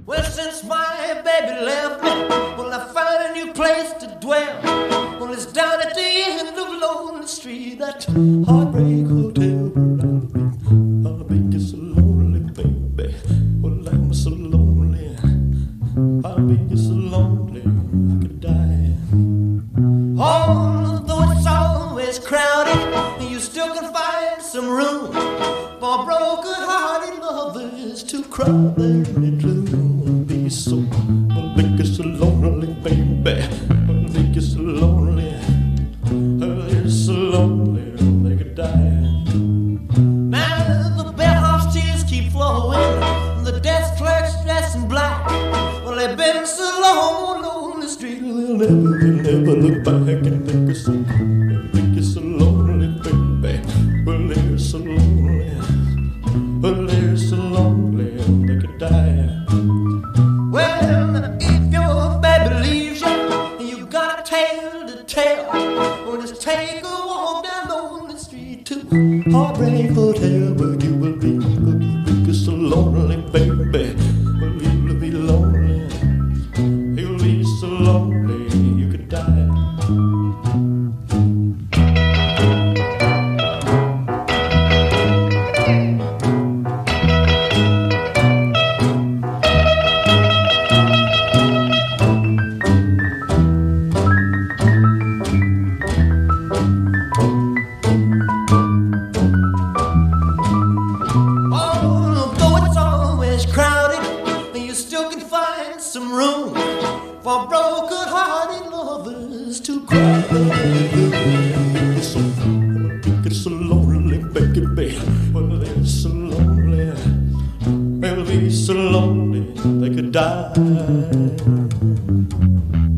Well, since my baby left me, well, I found a new place to dwell. Well, it's down at the end of Lonely Street, that Heartbreak Hotel where I'll be just so lonely, baby. Well, I'm so lonely, I'll be just so lonely, I could die. Although it's always crowded, you still can find some room for broken-hearted lovers to cry there in the gloom. So, I'll make you so lonely, baby. I'll make you so lonely. You're so lonely, they could die. Now the bellhop's tears keep flowing, the desk clerk's dressed in black. Well, they've been so long on the street, they'll never look back and make you so lonely, baby. Well, they're so lonely. Well, they're so lonely, they could die. Well, if your baby leaves you and you got a tale to tell, well, just take a walk down Lonely Street to Heartbreak Hotel, where you will be so lonely, baby. Well, you'll be lonely, you'll be so lonely, you could die. Some room for broken-hearted lovers to cry. It's so lonely, baby. Well, they're so lonely. They'll be so lonely they could die.